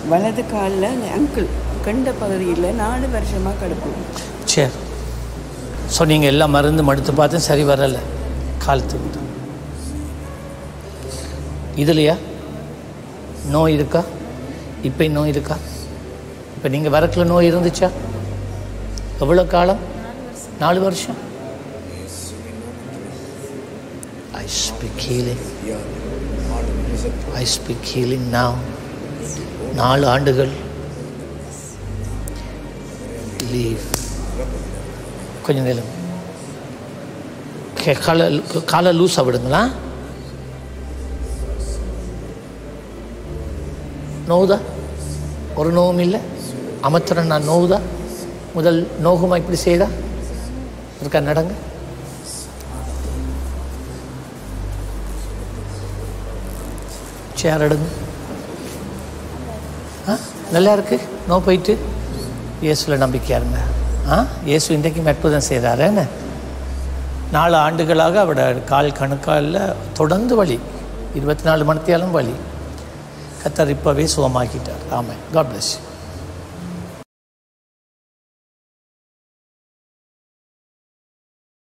வலது காலில் அந்த அங்கிள் கண்ட பகுதியில் 4 வருஷமாக கடுப்பு. சரி. ஸோ நீங்கள் எல்லாம் மருந்து மடுத்து பார்த்து சரி வரலை, காலத்துக்கு இதுலையா நோய் இருக்கா? இப்போ நோய் இருக்கா? இப்போ நீங்கள் வரக்குள்ள நோய் இருந்துச்சா? எவ்வளோ காலம்? 4 வருஷம். I speak healing. I speak healing now. 4 ஆண்டுகள். லீவ். கொஞ்சம் நேரம் காலை லூஸாக விடுங்களா? நோவுதா? ஒரு நோவும் இல்லை. அமர்த்துறேன் நான். நோவுதா? முதல் நோகுமா இப்படி செய்தா இருக்கா? நடங்க. சேர் எடுங்க. நல்லா இருக்கு. நோ போயிட்டு இயேசுவில் நம்பிக்கையா இருங்க. இயேசு இன்றைக்கும் அற்புதம் செய்கிறாரு. என்ன 4 ஆண்டுகளாக அவட கால் கணுக்காலில் தொடர்ந்து வலி, 24 மணித்தியாலும் வலி. கர்த்தர் இப்போவே சுகமாக்கிட்டார். ஆமென். God bless you.